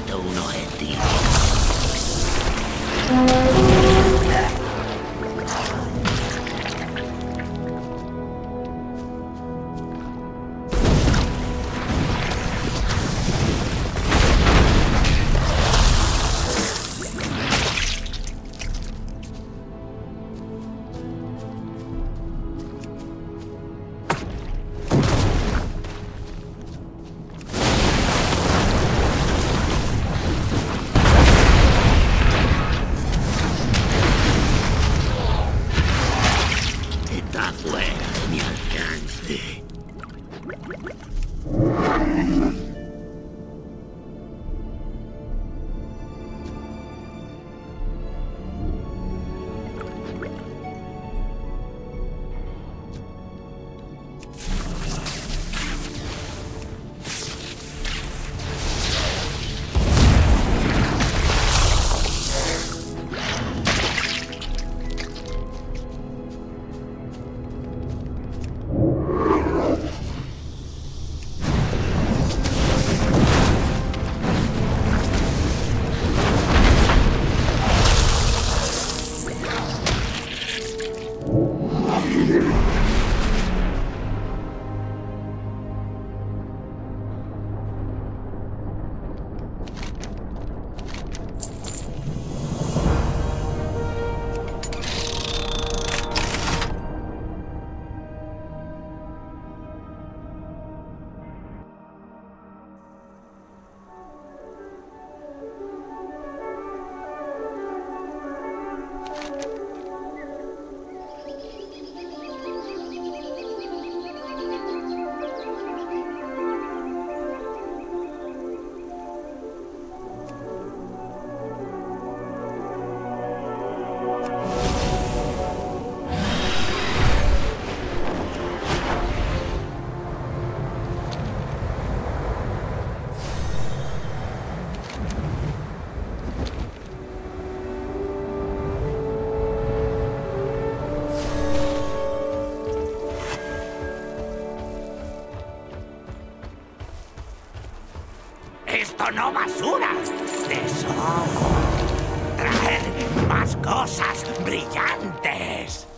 Necesito un objetivo. Está fuera de mi alcance. ¡Esto no basura! ¡Tesoro! ¡Traer más cosas brillantes!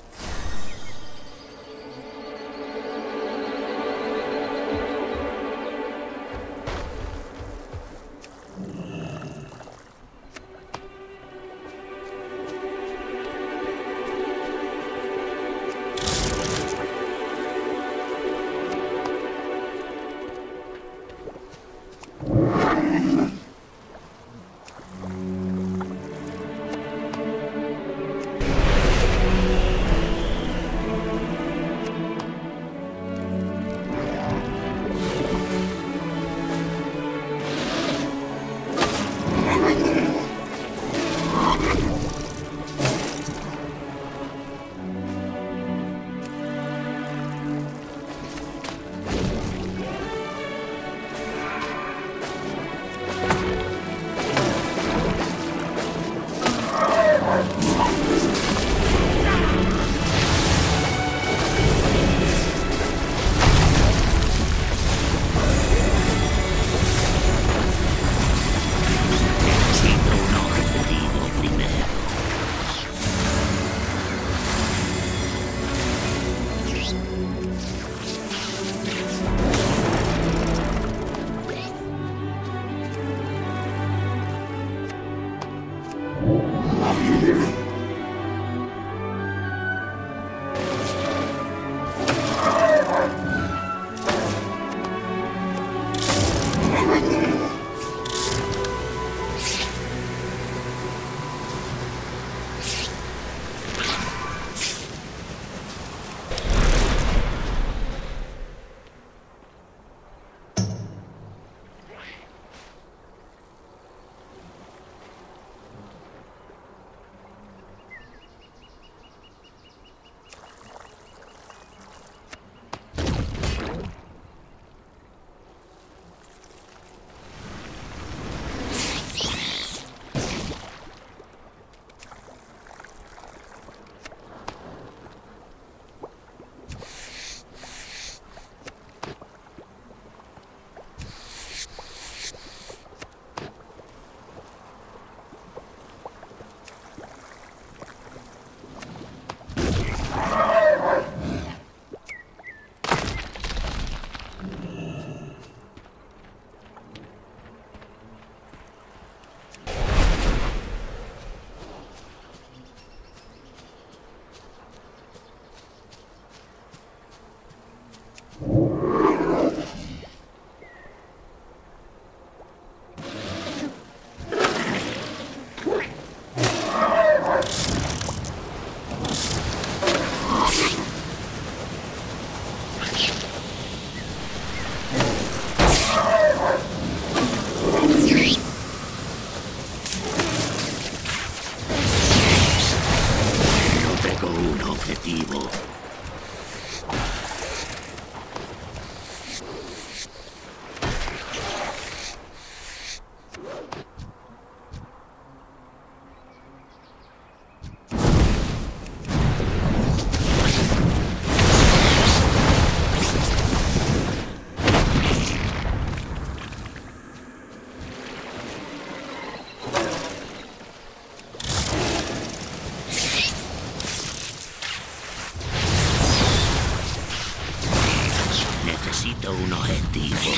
Necesito un objetivo.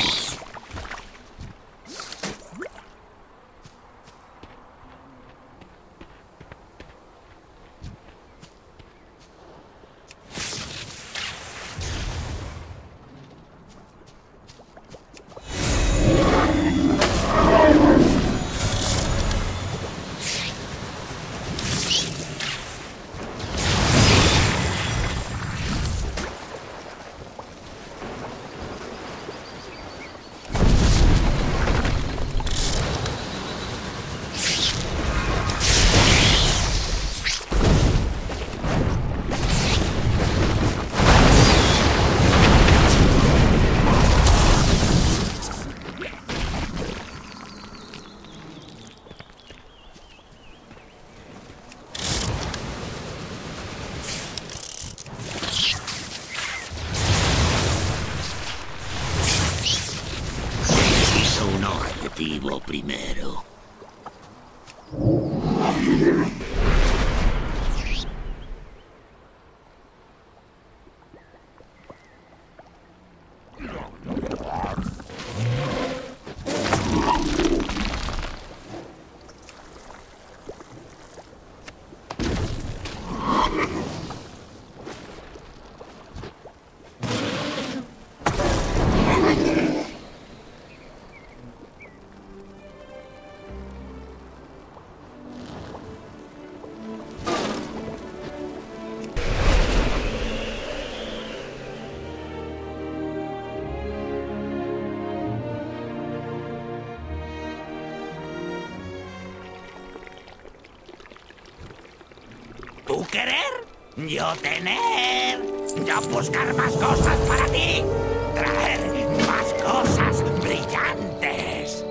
Primero. ¿Tú querer? Yo tener. Yo buscar más cosas para ti. Traer más cosas brillantes.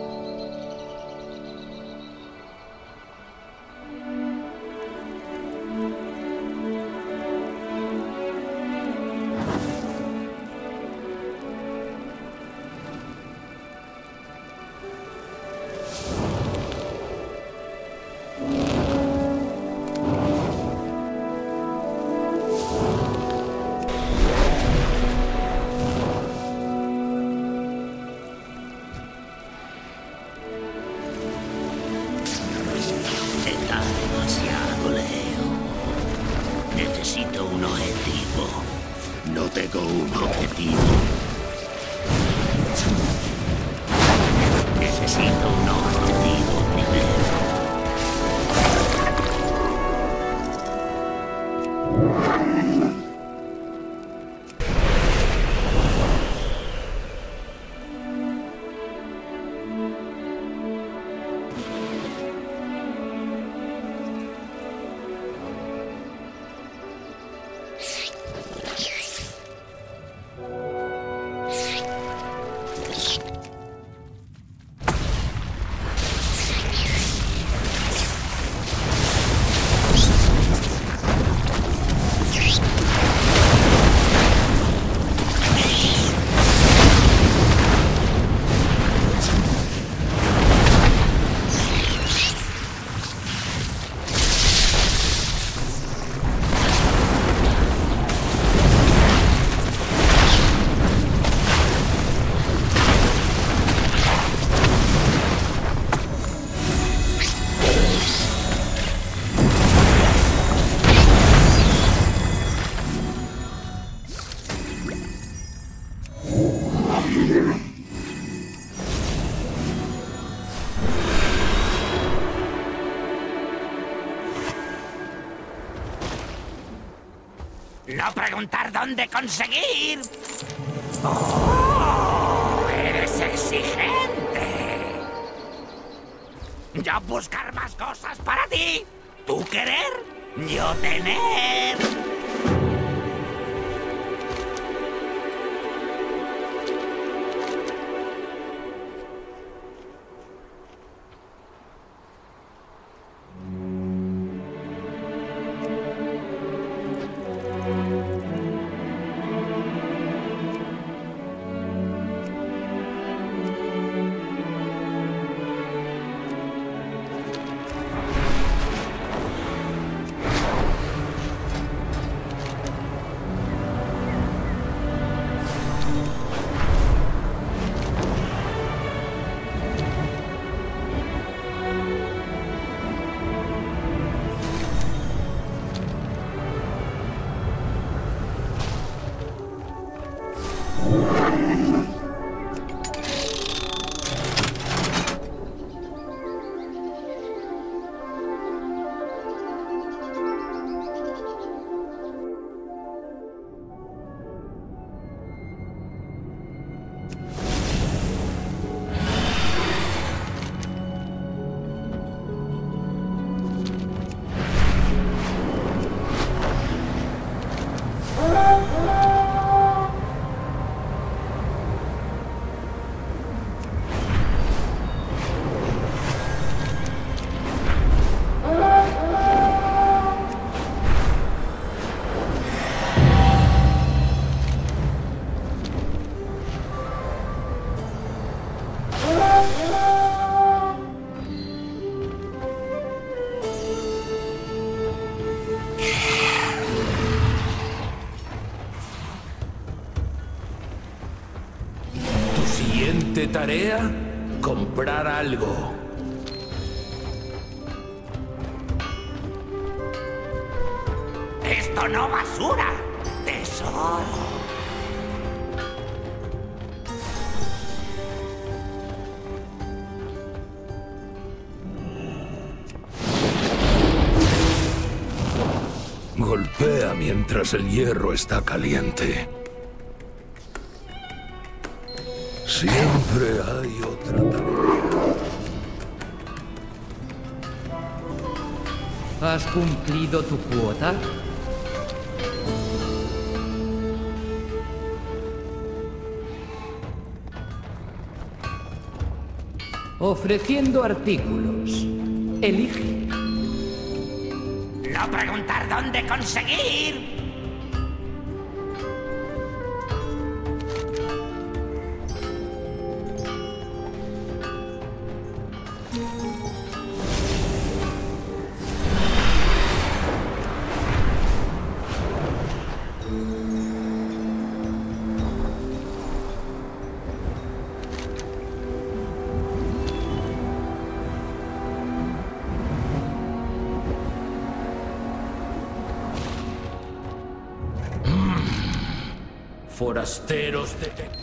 Necesito un objetivo. No tengo un objetivo. Necesito un objetivo primero. No preguntar dónde conseguir. ¡Oh! ¡Eres exigente! Yo buscar más cosas para ti. ¿Tú querer? Yo tener. Tarea: comprar algo. ¡Esto no basura! ¡Tesoro! Golpea mientras el hierro está caliente. Siempre hay otra tarea. ¿Has cumplido tu cuota? Ofreciendo artículos. Elige. No preguntar dónde conseguir. Forasteros detectados.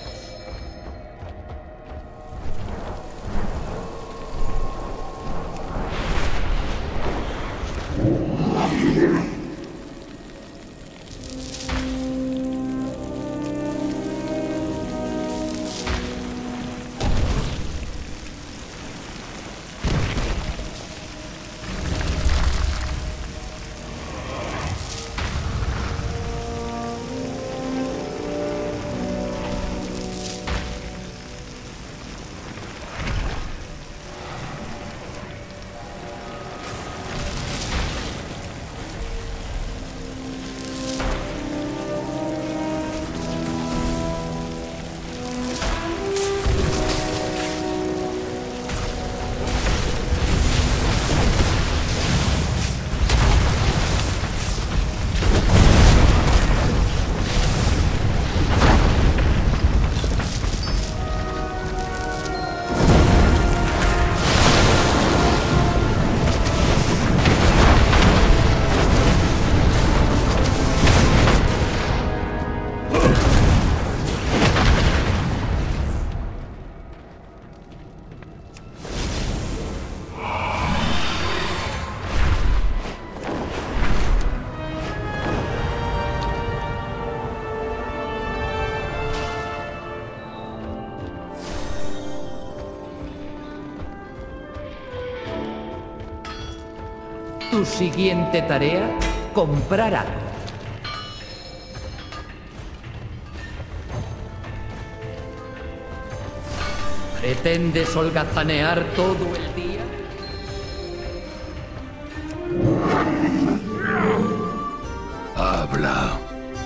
Tu siguiente tarea: comprar algo. ¿Pretendes holgazanear todo el día? Habla.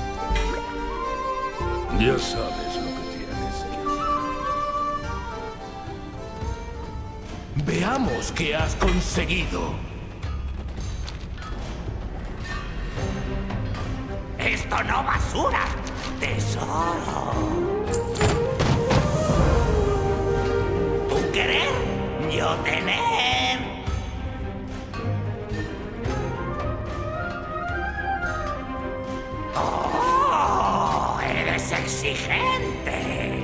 Ya sabes lo que tienes que hacer. Veamos qué has conseguido. ¡Esto no basura! ¡Tesoro! ¿Tú querer? ¡Yo tener! ¡Oh! ¡Eres exigente! gente.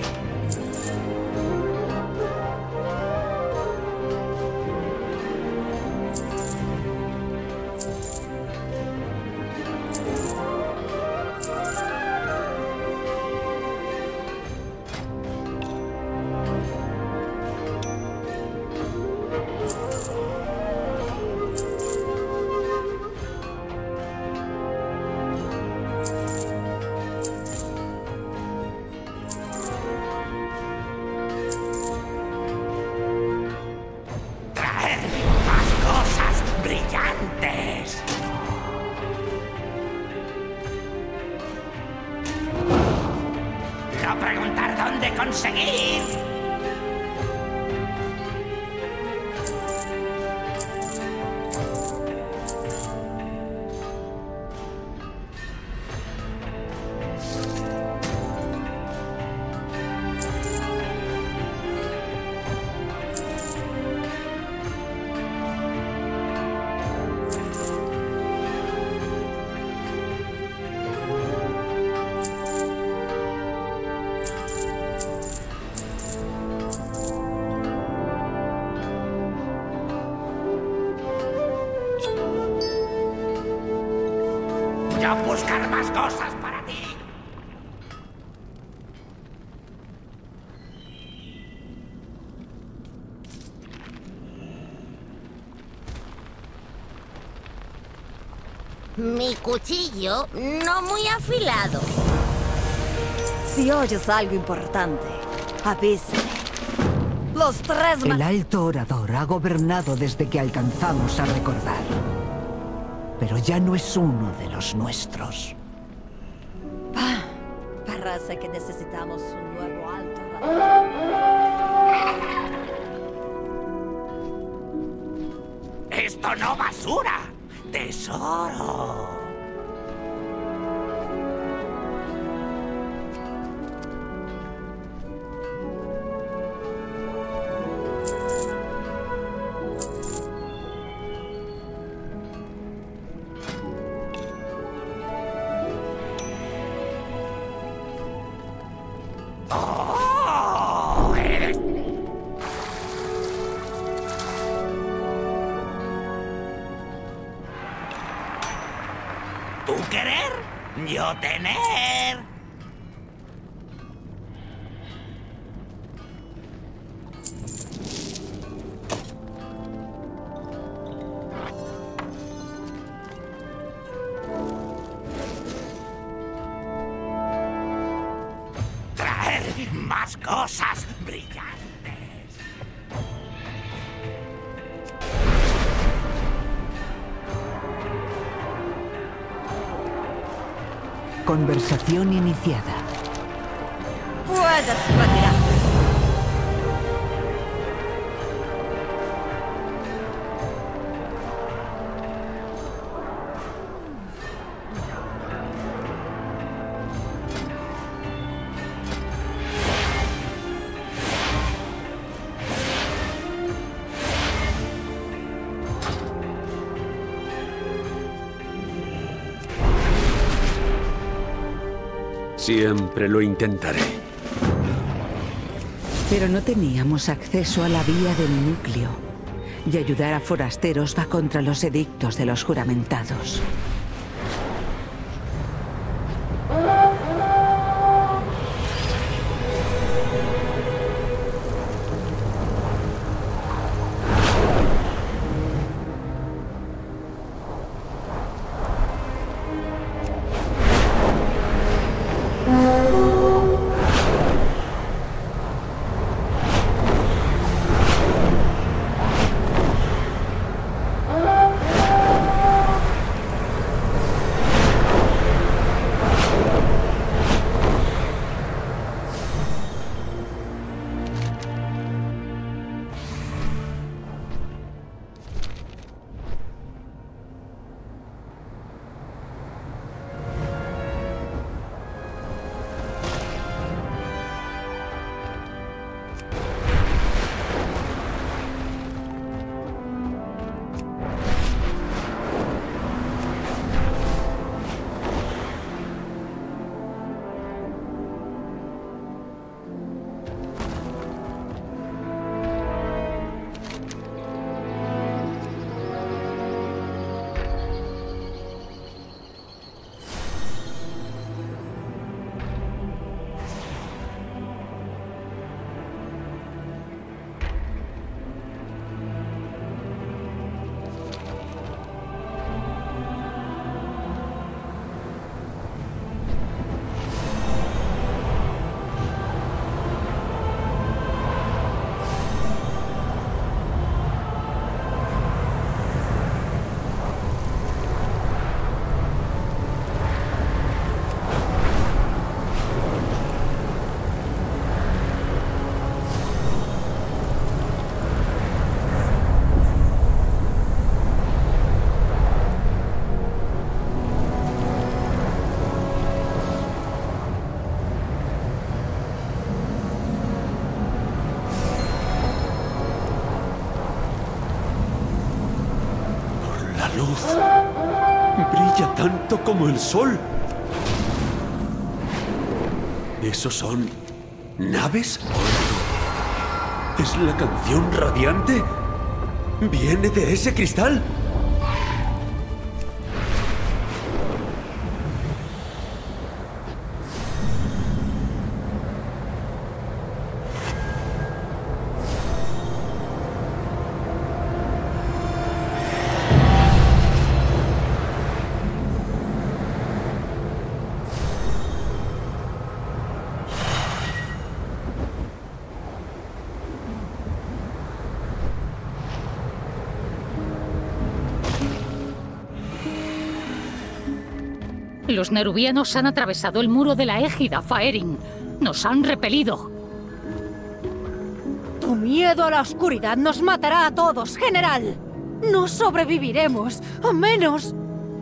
No preguntar dónde conseguir. Yo buscar más cosas para ti. Mi cuchillo no muy afilado. Si oyes algo importante, avísame. Los tres El alto orador ha gobernado desde que alcanzamos a recordar. Pero ya no es uno de los nuestros. Parece que necesitamos un nuevo alto orador. Esto no basura. Tesoro. Oh, eres... ¿Tú querer? Yo tener. Traer más cosas brillantes. Conversación iniciada. Puedes retirar. Siempre lo intentaré. Pero no teníamos acceso a la vía del núcleo. Y ayudar a forasteros va contra los edictos de los juramentados. luz brilla tanto como el sol. ¿Esos son naves? ¿Es la canción radiante? ¿Viene de ese cristal? Los nerubianos han atravesado el muro de la égida, Faerin. Nos han repelido. Tu miedo a la oscuridad nos matará a todos, general. No sobreviviremos, a menos...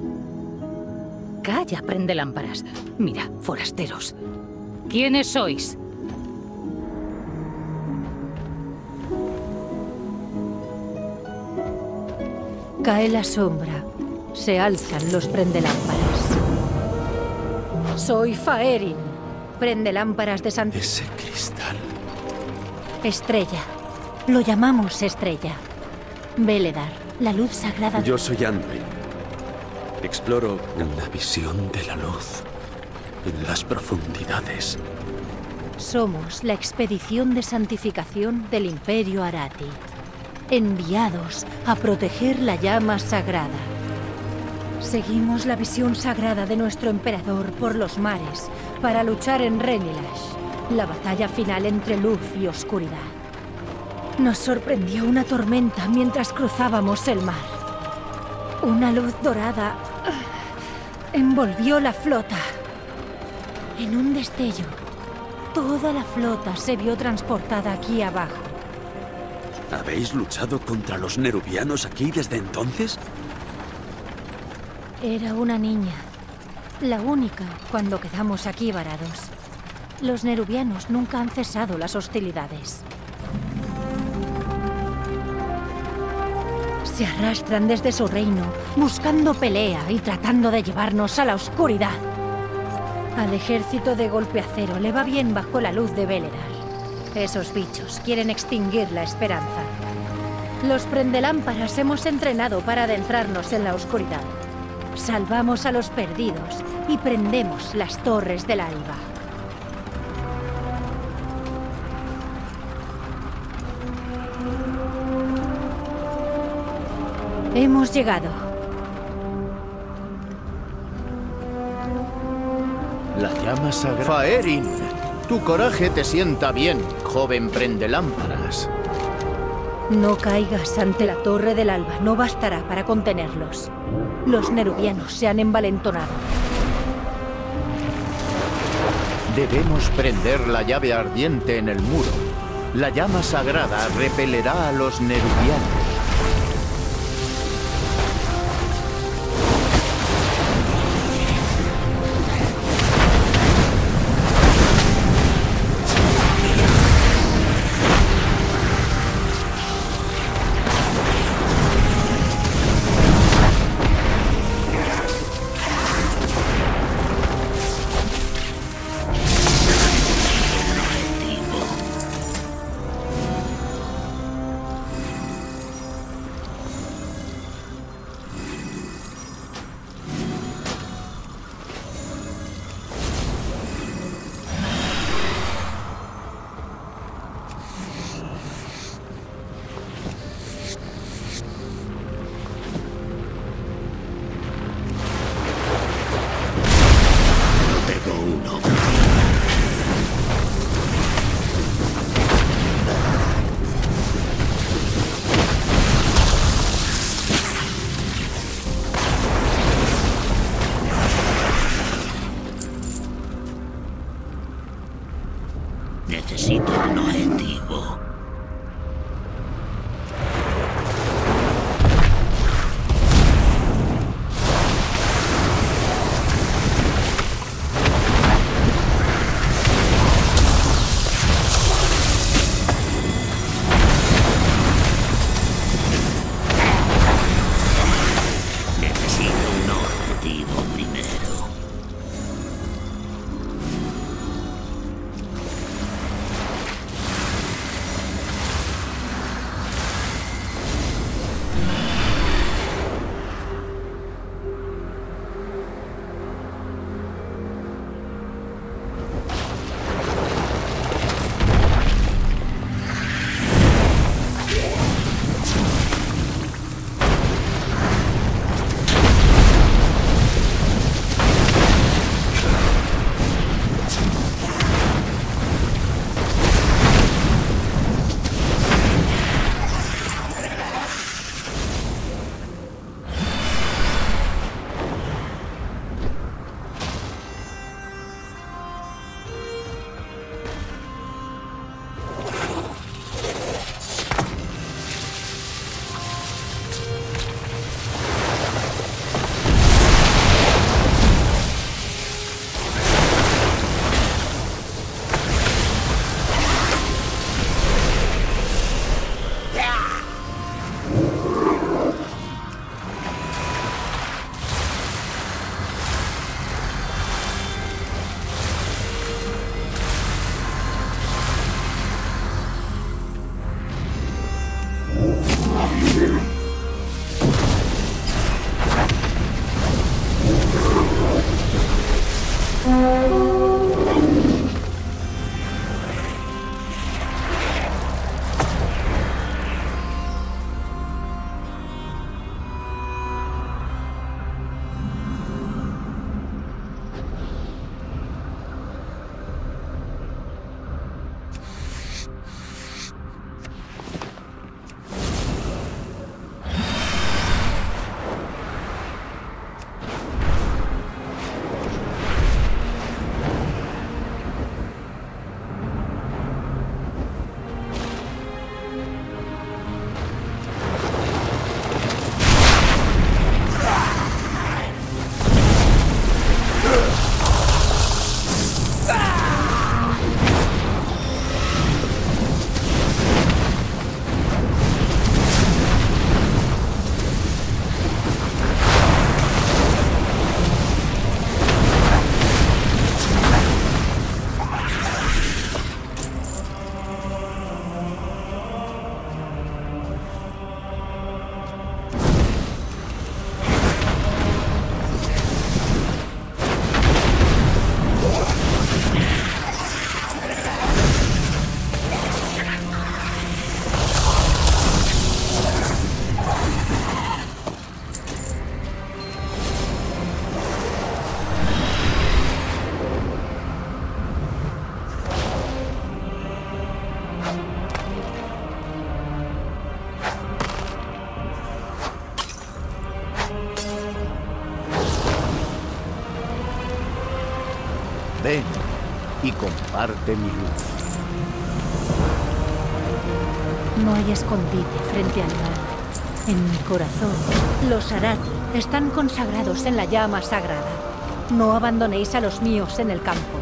Calla, prende lámparas. Mira, forasteros. ¿Quiénes sois? Cae la sombra. Se alzan los prendelámparas. Soy Faerin. Prendelámparas de San... Ese cristal. Estrella. Lo llamamos Estrella. Veledar, la luz sagrada... Yo soy Anduin. Exploro la visión de la luz en las profundidades. Somos la expedición de santificación del Imperio Arati, enviados a proteger la llama sagrada. Seguimos la visión sagrada de nuestro emperador por los mares para luchar en Renilash, la batalla final entre luz y oscuridad. Nos sorprendió una tormenta mientras cruzábamos el mar. Una luz dorada envolvió la flota. En un destello, toda la flota se vio transportada aquí abajo. ¿Habéis luchado contra los nerubianos aquí desde entonces? Era una niña, la única cuando quedamos aquí varados. Los nerubianos nunca han cesado las hostilidades. Se arrastran desde su reino, buscando pelea y tratando de llevarnos a la oscuridad. Al ejército de Golpeacero le va bien bajo la luz de Veledar. Esos bichos quieren extinguir la esperanza. Los prendelámparas hemos entrenado para adentrarnos en la oscuridad. Salvamos a los perdidos y prendemos las torres del alba. Hemos llegado. La llama sagrada. Faerin, tu coraje te sienta bien, joven prendelámparas. No caigas ante la torre del alba, no bastará para contenerlos. Los nerubianos se han envalentonado. Debemos prender la llave ardiente en el muro. La llama sagrada repelerá a los nerubianos. Necesito un objetivo. Ven y comparte mi luz. No hay escondite frente al mal. En mi corazón, los Arathi están consagrados en la llama sagrada. No abandonéis a los míos en el campo.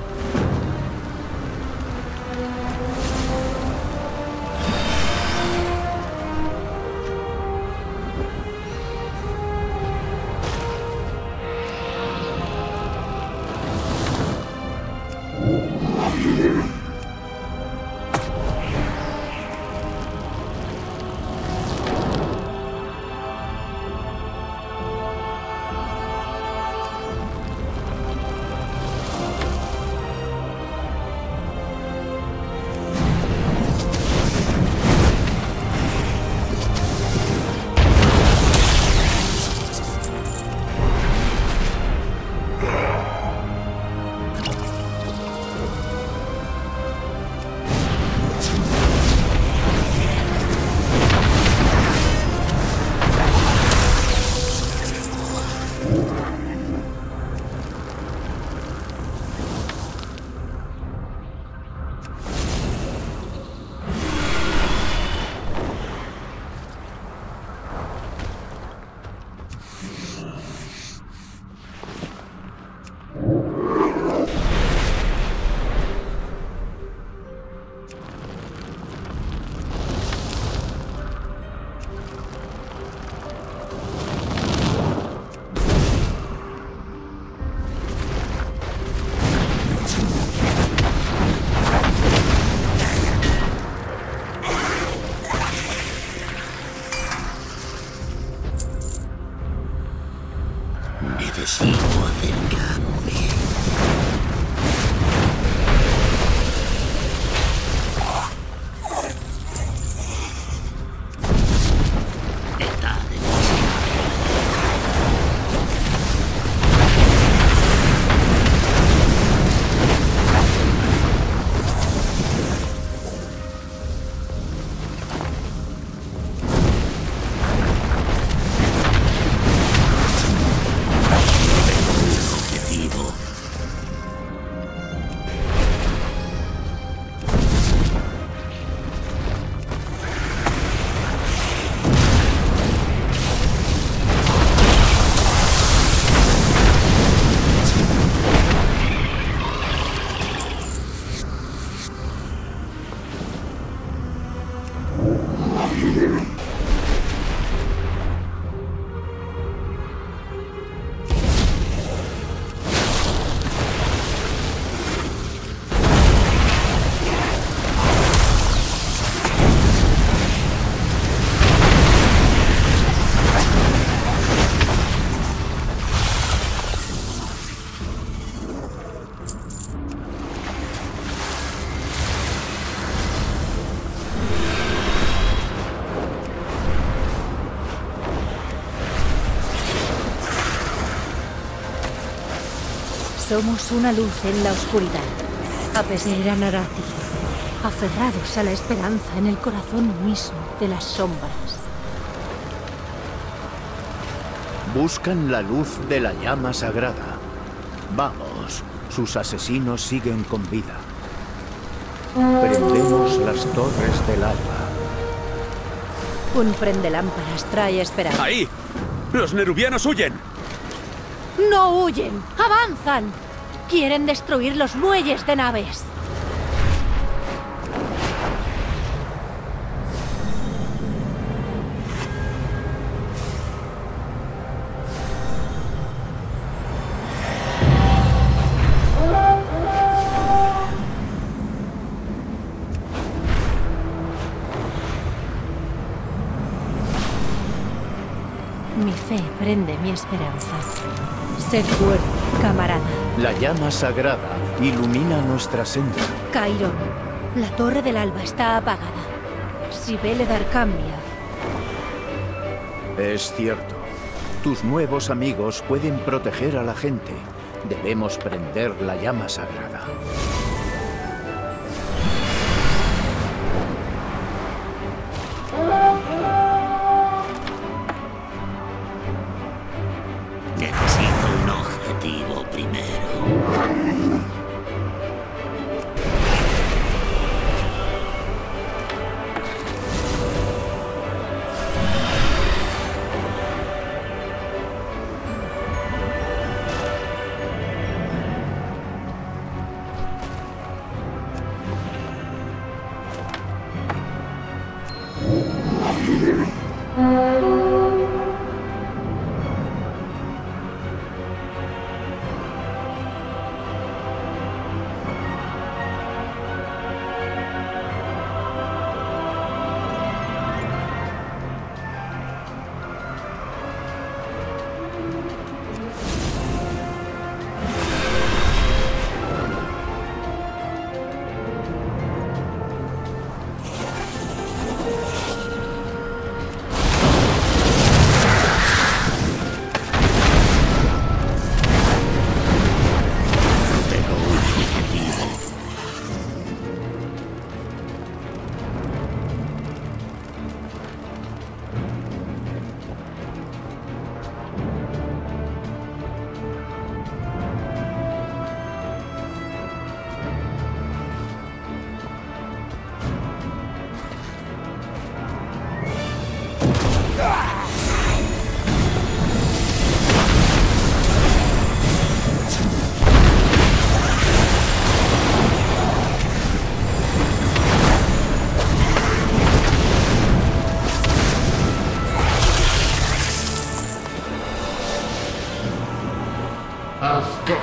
Necesito acercarme. Está objetivo. Somos una luz en la oscuridad. A pesar de Arathi, aferrados a la esperanza en el corazón mismo de las sombras. Buscan la luz de la llama sagrada. Vamos, sus asesinos siguen con vida. Prendemos las torres del alba. Un prendelámparas trae esperanza. ¡Ahí! ¡Los nerubianos huyen! ¡No huyen! ¡Avanzan! Quieren destruir los muelles de naves. Mi fe prende mi esperanza. Sed fuerte, camarada. La llama sagrada ilumina nuestra senda. Chiron, la torre del alba está apagada. Sibeledar cambia. Es cierto. Tus nuevos amigos pueden proteger a la gente. Debemos prender la llama sagrada. Necesito un objetivo primero.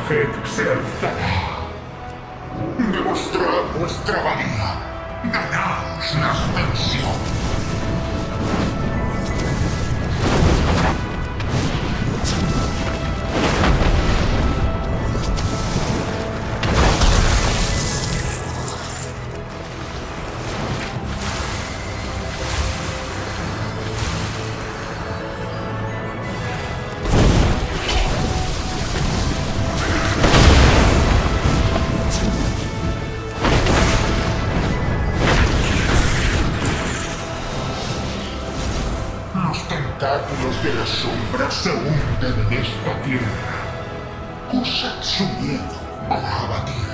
Safed se alzará. Demostrad vuestra valía. Ganaos la ascensión. Los tentáculos de las sombras se hunden en esta tierra. Usad su miedo para abatirlos.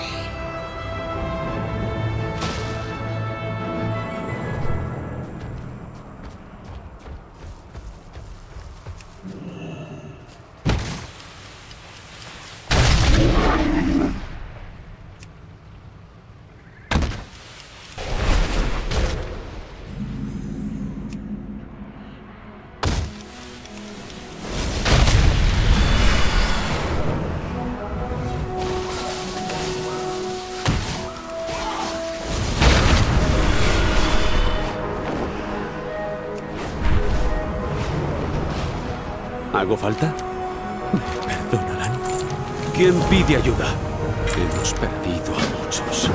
¿Hago falta? ¿Me perdonarán? ¿Quién pide ayuda? Hemos perdido a muchos.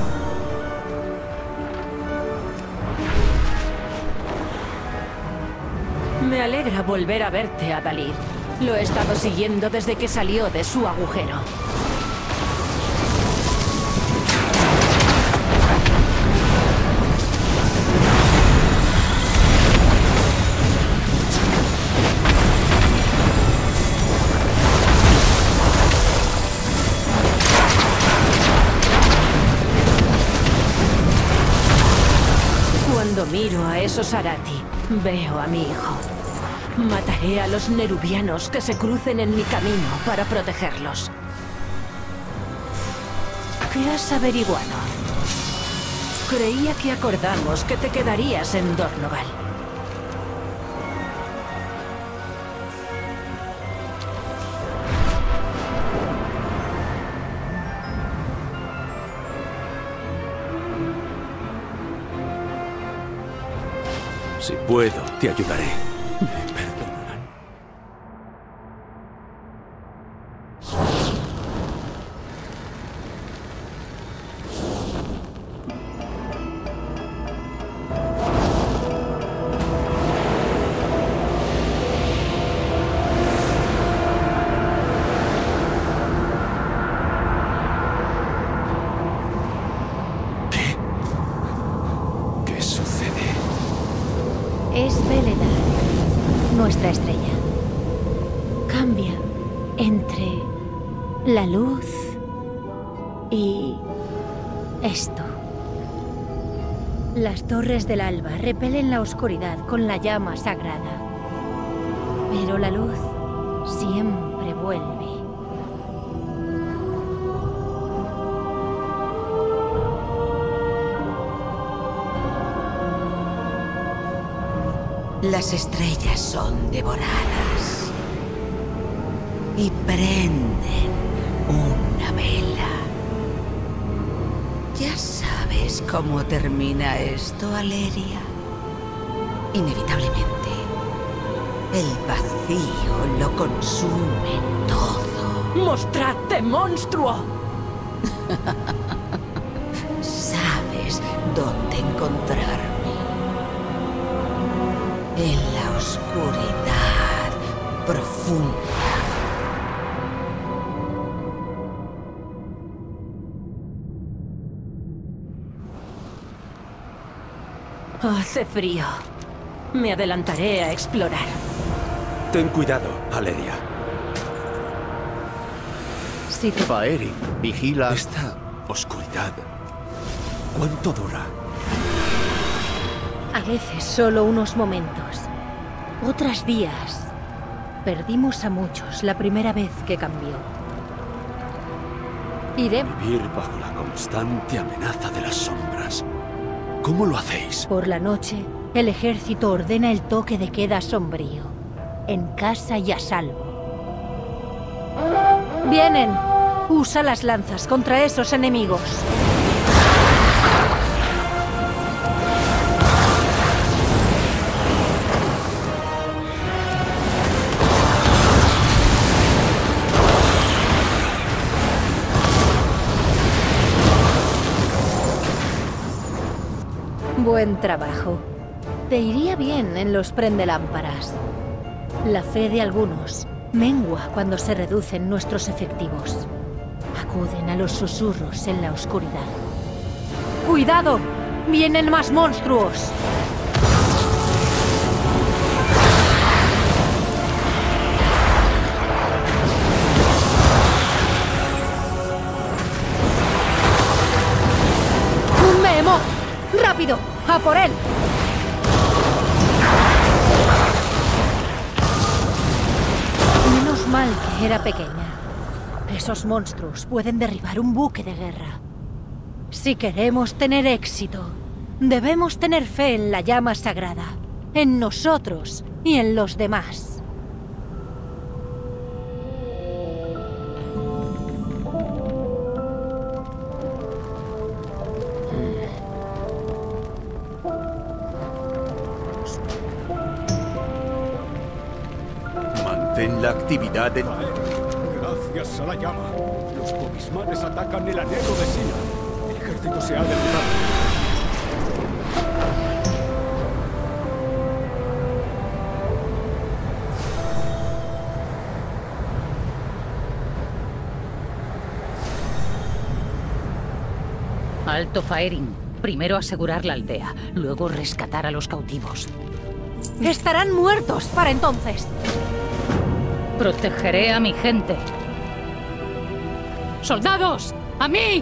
Me alegra volver a verte, Adalid. Lo he estado siguiendo desde que salió de su agujero. Cuando miro a esos Arati, veo a mi hijo. Mataré a los nerubianos que se crucen en mi camino para protegerlos. ¿Qué has averiguado? Creía que acordamos que te quedarías en Dornogal. Si puedo, te ayudaré. ¿Me perdonarán? ¿Qué sucede? Es Beledar, nuestra estrella. Cambia entre la luz y esto. Las torres del alba repelen la oscuridad con la llama sagrada. Pero la luz siempre vuelve. Las estrellas son devoradas y prenden una vela. ¿Ya sabes cómo termina esto, Aleria? Inevitablemente, el vacío lo consume todo. ¡Mostradte, monstruo! Sabes dónde encontrarme. En la oscuridad profunda. Hace frío. Me adelantaré a explorar. Ten cuidado, Aleria. Sí, Faerin, vigila. Esta oscuridad, ¿cuánto dura? a veces solo unos momentos, otras días. Perdimos a muchos la primera vez que cambió. Iremos. Vivir bajo la constante amenaza de las sombras. ¿Cómo lo hacéis? Por la noche, el ejército ordena el toque de queda sombrío. En casa y a salvo. Vienen. Usa las lanzas contra esos enemigos. Buen trabajo. Te iría bien en los prendelámparas. La fe de algunos mengua cuando se reducen nuestros efectivos. Acuden a los susurros en la oscuridad. ¡Cuidado! ¡Vienen más monstruos! ¡Un Behemoth! ¡Rápido! ¡A por él! Menos mal que era pequeña. Esos monstruos pueden derribar un buque de guerra. Si queremos tener éxito, debemos tener fe en la llama sagrada, en nosotros y en los demás. Mantén la actividad en... Gracias a la llama, los cobismanes atacan el anhelo de Sina. El ejército se ha derrotado. Alto Faerin. Primero asegurar la aldea, luego rescatar a los cautivos. ¡Estarán muertos para entonces! Protegeré a mi gente. ¡Soldados! ¡A mí!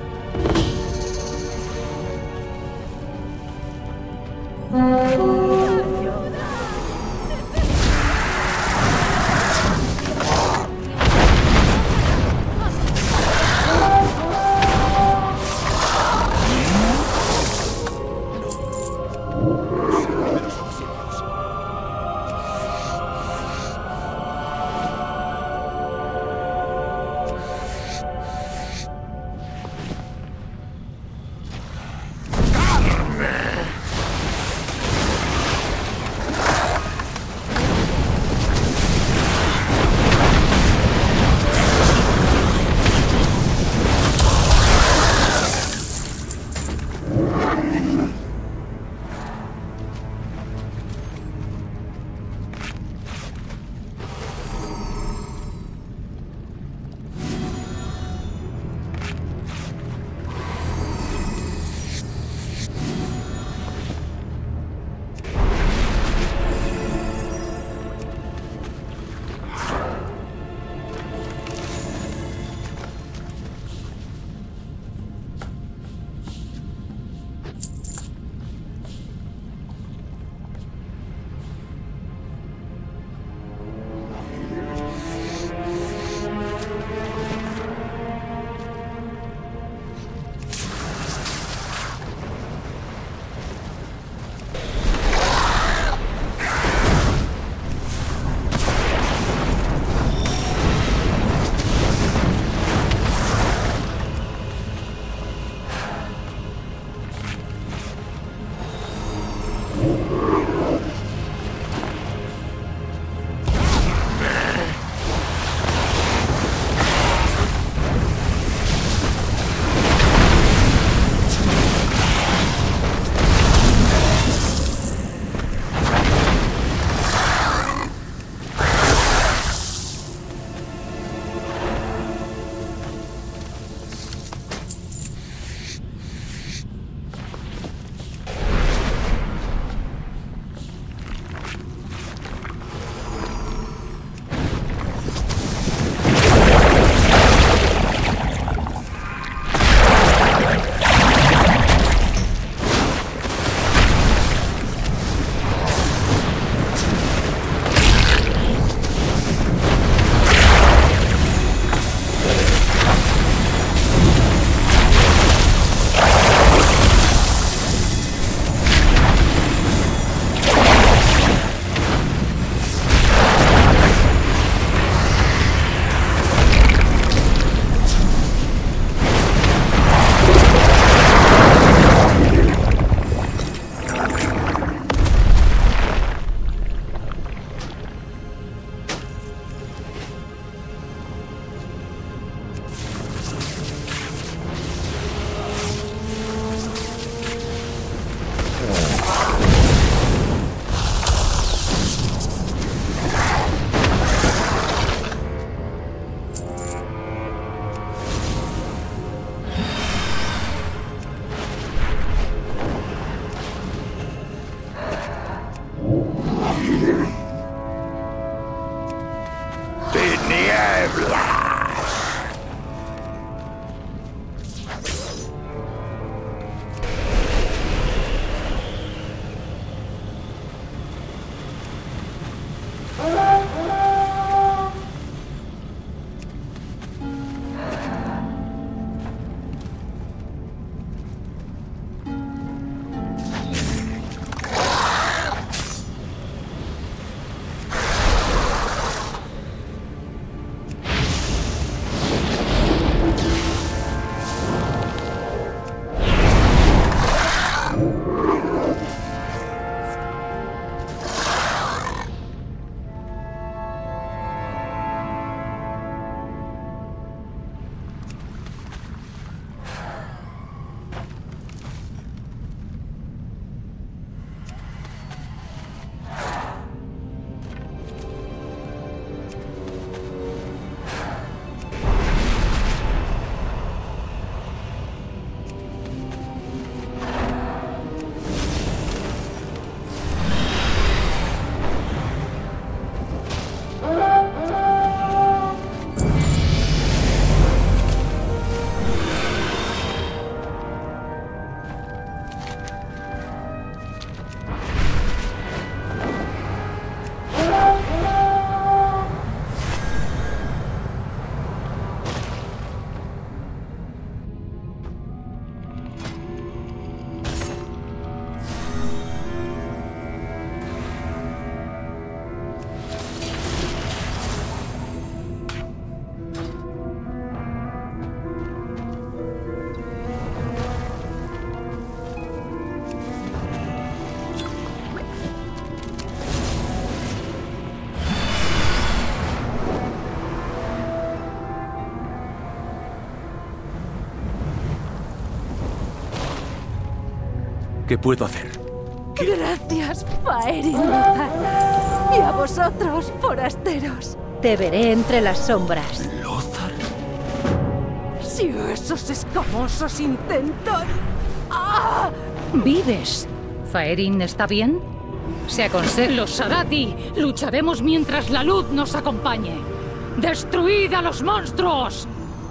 ¿Qué puedo hacer? Gracias, Faerin Lothar. Y a vosotros, forasteros. Te veré entre las sombras. ¿Lothar? Si esos escamosos intentan... ¡Ah! ¿Vives? ¿Faerin está bien? Se aconseja los Sarati. Lucharemos mientras la luz nos acompañe. ¡Destruid a los monstruos!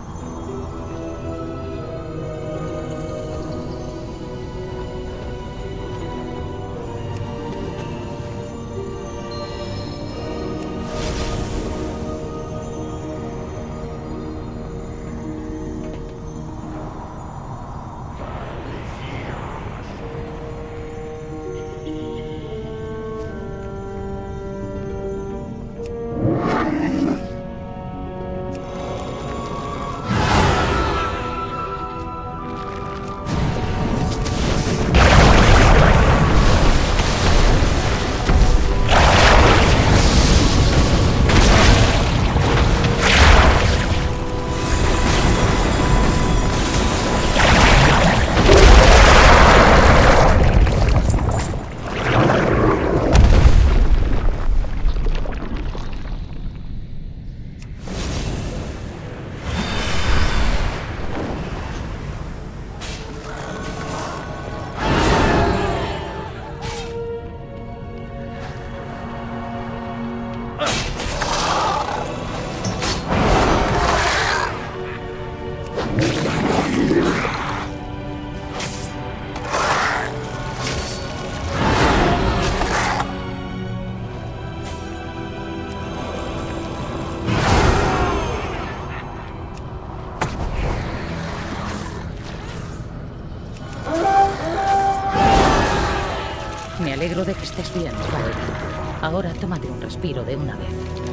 Me alegro de que estés bien, Faerin. Ahora tómate un respiro de una vez.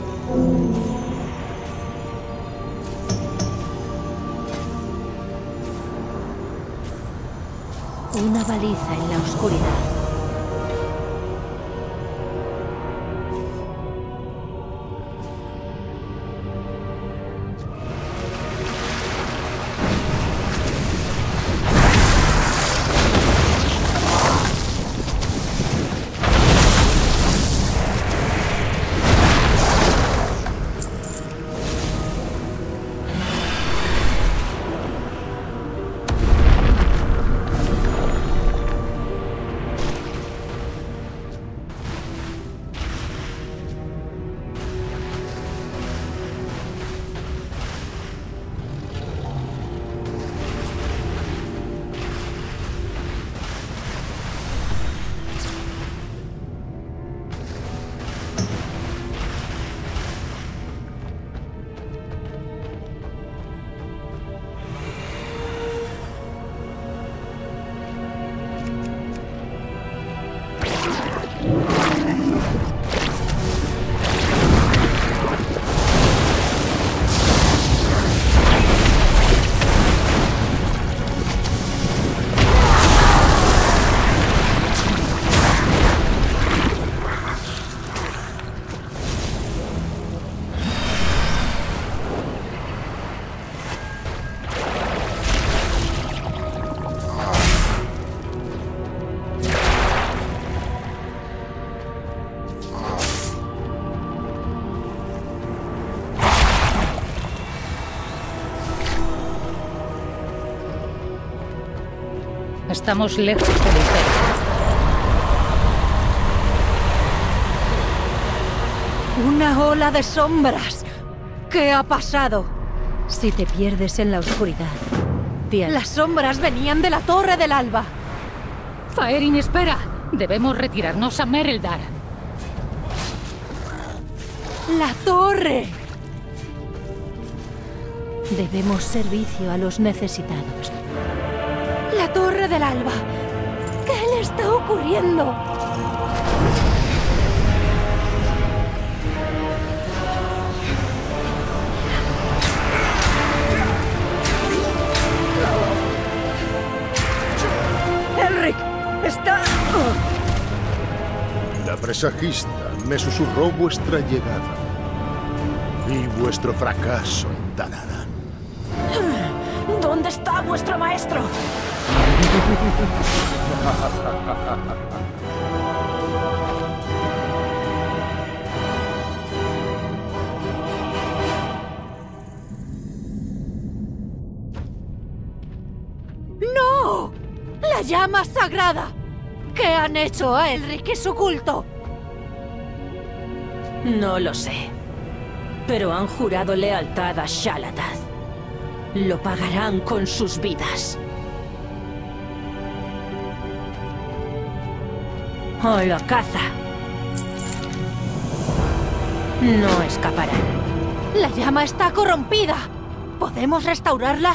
Una baliza en la oscuridad. Estamos lejos del Imperio. Una ola de sombras. ¿Qué ha pasado? Si te pierdes en la oscuridad. Las sombras venían de la Torre del Alba. Faerin, espera. Debemos retirarnos a Mereldar. ¡La torre! Debemos servicio a los necesitados. ¡La Torre del Alba! ¿Qué le está ocurriendo? ¡Elric! ¡Está...! La presagista me susurró vuestra llegada y vuestro fracaso en Dalaran. ¿Dónde está vuestro maestro? ¡No! ¡La llama sagrada! ¿Qué han hecho a Elric y su culto? No lo sé. Pero han jurado lealtad a Xal'atath. Lo pagarán con sus vidas. A la caza. No escaparán. ¡La llama está corrompida! ¿Podemos restaurarla?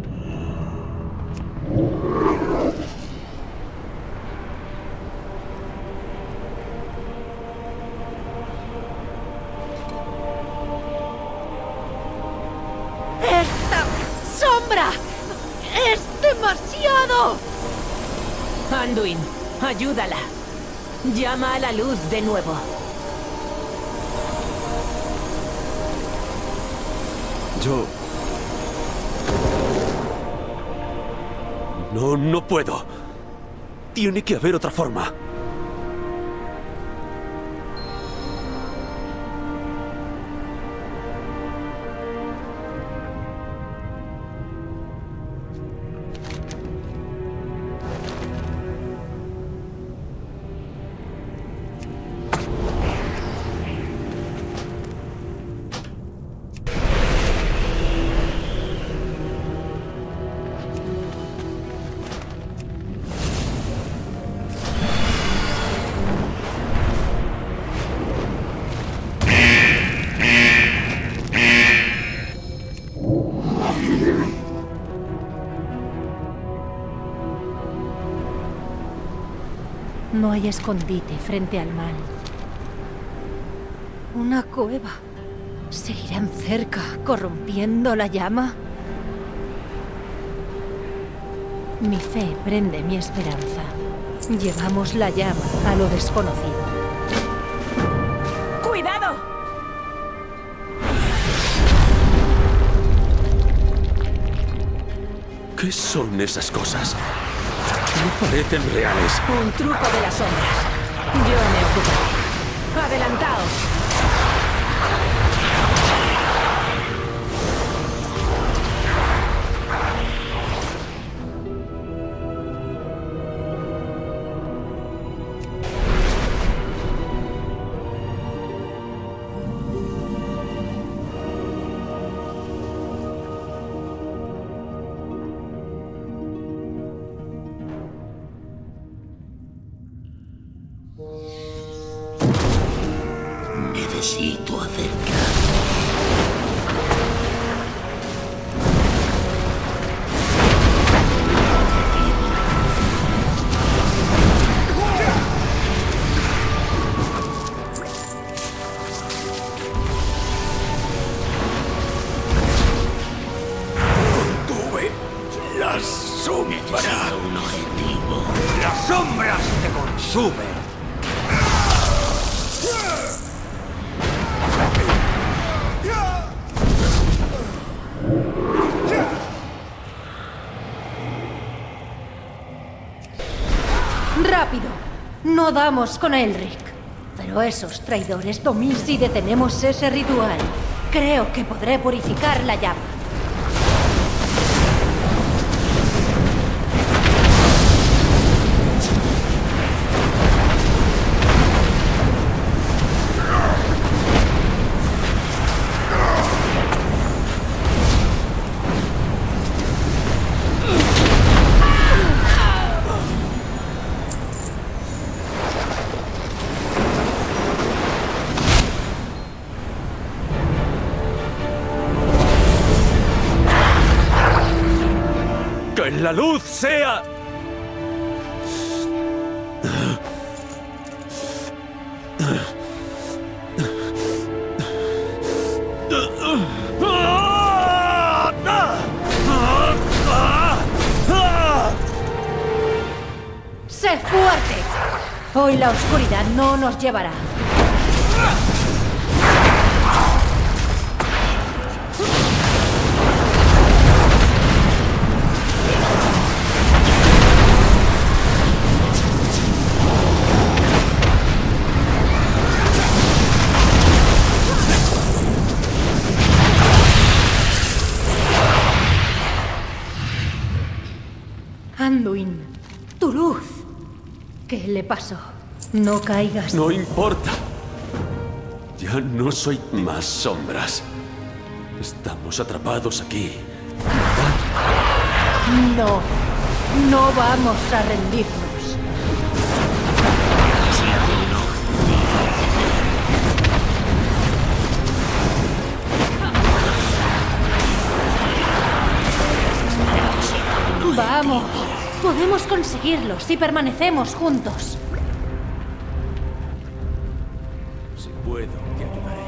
¡Esta sombra es demasiado! Anduin, ayúdala. Llama a la luz de nuevo. Yo... No puedo. Tiene que haber otra forma. No hay escondite frente al mal. Una cueva. ¿Seguirán cerca, corrompiendo la llama? Mi fe prende mi esperanza. Llevamos la llama a lo desconocido. ¡Cuidado! ¿Qué son esas cosas? No parecen reales. Un truco de las sombras. Yo me ocuparé. ¡Adelantaos! Necesito acercar. Contuve la sombra. Necesito un objetivo. Las sombras te consumen. ¡Rápido! No damos con Elric. Pero esos traidores, Domín, si detenemos ese ritual, creo que podré purificar la llama. ¡Que la luz sea! ¡Sé fuerte! Hoy la oscuridad no nos llevará. ¿Qué le pasó? No caigas. No importa. Ya no soy más sombras. Estamos atrapados aquí. No. No vamos a rendirnos. Vamos. Podemos conseguirlo si permanecemos juntos. Si puedo, te ayudaré.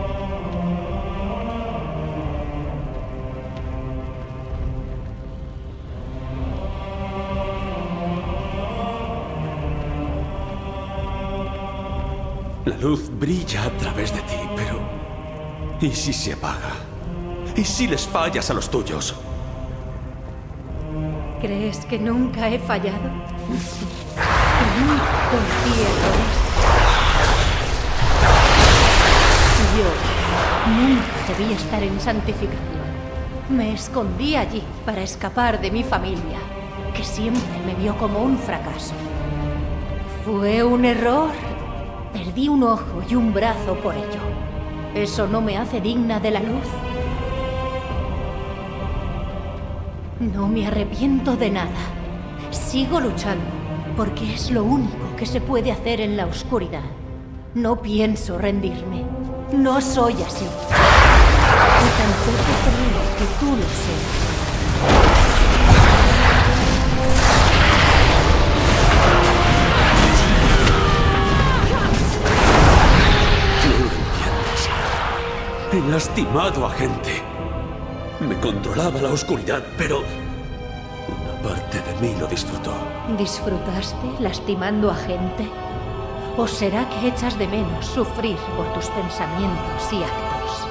La luz brilla a través de ti, pero... ¿y si se apaga? ¿Y si les fallas a los tuyos? ¿Crees que nunca he fallado? Que nunca cometí errores. Yo nunca debí estar en santificación. Me escondí allí para escapar de mi familia, que siempre me vio como un fracaso. Fue un error. Perdí un ojo y un brazo por ello. ¿Eso no me hace digna de la luz? No me arrepiento de nada. Sigo luchando, porque es lo único que se puede hacer en la oscuridad. No pienso rendirme. No soy así. Y tampoco creo que tú lo seas. He lastimado a gente. Me controlaba la oscuridad, pero una parte de mí lo disfrutó. ¿Disfrutaste lastimando a gente? ¿O será que echas de menos sufrir por tus pensamientos y actos?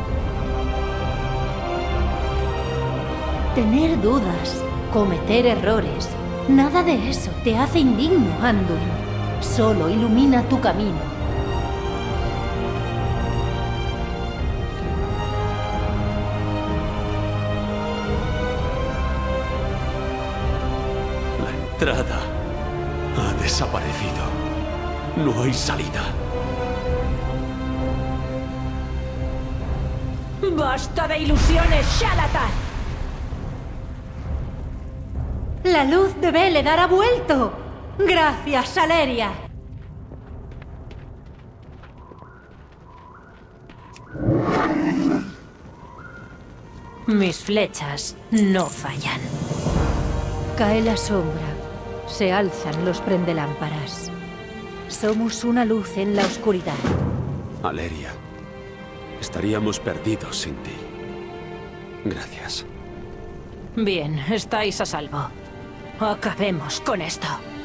Tener dudas, cometer errores, nada de eso te hace indigno, Anduin. Solo ilumina tu camino. La entrada ha desaparecido. No hay salida. ¡Basta de ilusiones, Shalatar! ¡La luz de Beledar ha vuelto! ¡Gracias, Saleria! Mis flechas no fallan. Cae la sombra. Se alzan los prendelámparas. Somos una luz en la oscuridad. Aleria, estaríamos perdidos sin ti. Gracias. Bien, estáis a salvo. Acabemos con esto.